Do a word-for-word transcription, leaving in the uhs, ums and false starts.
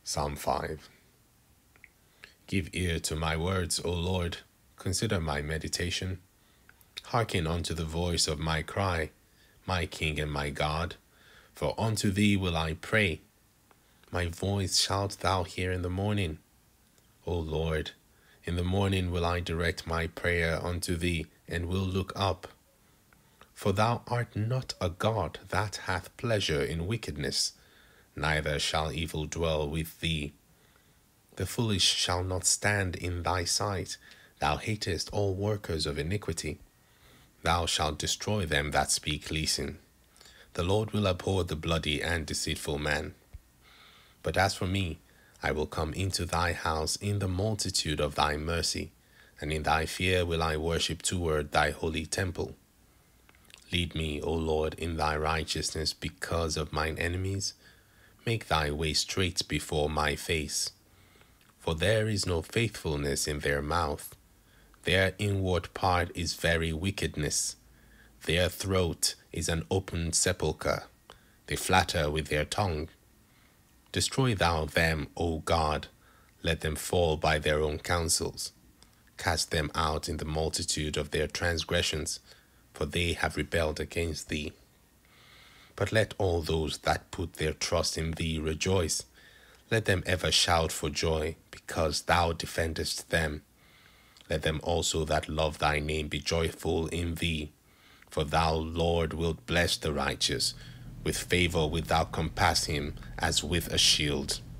Psalm five. Give ear to my words, O Lord. Consider my meditation. Hearken unto the voice of my cry, my King and my God. For unto thee will I pray. My voice shalt thou hear in the morning. O Lord, in the morning will I direct my prayer unto thee, and will look up. For thou art not a God that hath pleasure in wickedness, neither shall evil dwell with thee. The foolish shall not stand in thy sight. Thou hatest all workers of iniquity. Thou shalt destroy them that speak leasing. The Lord will abhor the bloody and deceitful man. But as for me, I will come into thy house in the multitude of thy mercy, and in thy fear will I worship toward thy holy temple. Lead me, O Lord, in thy righteousness because of mine enemies. Make thy way straight before my face. For there is no faithfulness in their mouth. Their inward part is very wickedness. Their throat is an open sepulchre. They flatter with their tongue. Destroy thou them, O God. Let them fall by their own counsels. Cast them out in the multitude of their transgressions, for they have rebelled against thee. But let all those that put their trust in thee rejoice. Let them ever shout for joy, because thou defendest them. Let them also that love thy name be joyful in thee. For thou, Lord, wilt bless the righteous. With favor wilt thou compass him as with a shield.